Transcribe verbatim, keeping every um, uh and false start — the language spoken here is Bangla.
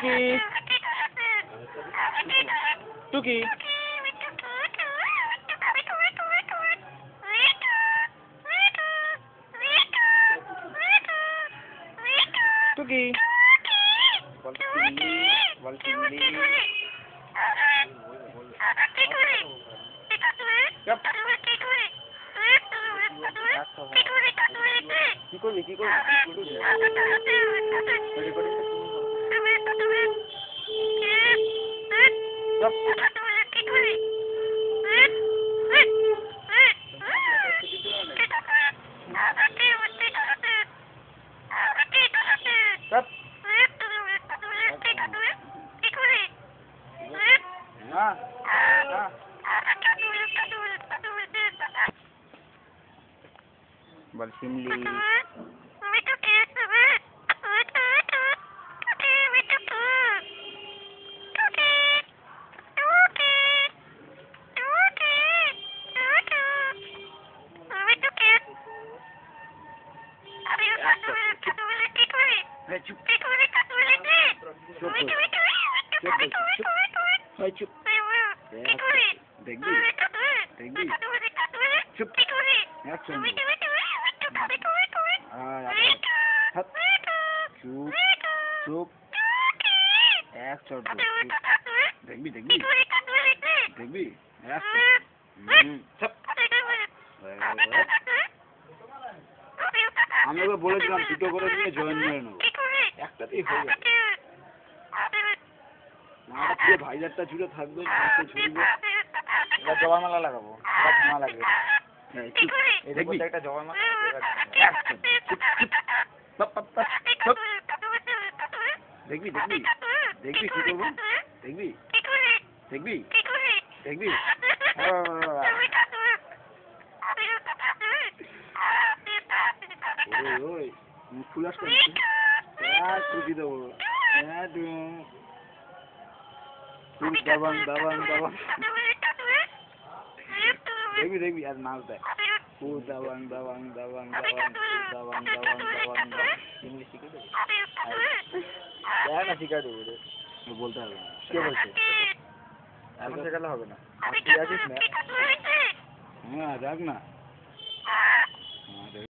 টুকি টুকি টুকি কি করবি কি করবি বল শিমলি চুপ চুপ দেখবি দেখবি চুপ চুপ চুপ এক চট দেখবি দেখবি দেখবি আমি ওকে বলেছিলাম দুটো করে নিয়ে জয়েন করে নেবো একটাতেই হয়ে যাবে না ভাইজারটা জুড়ে থাকবে জবা মালা লাগাবো মালা লাগবে দেখবি একটা জবা মালা দেখবি দেখবি দেখবি কি করবো দেখবি দেখবি দেখবি ওই মুখ খুলাস টুকি দেবো দাবান দাবান দাবান দেখবি দেখবি আর নাচ দেয় ও দাবাং দাবাং দাবাং দাবাং দাবাং দাবাং দাবাং ইংলিশ শিখে দেবে না শিখা দেবো রে বলতে হবে না কে বলছে এখন শেখালে হবে না তুই আছিস না হ্যাঁ যাক না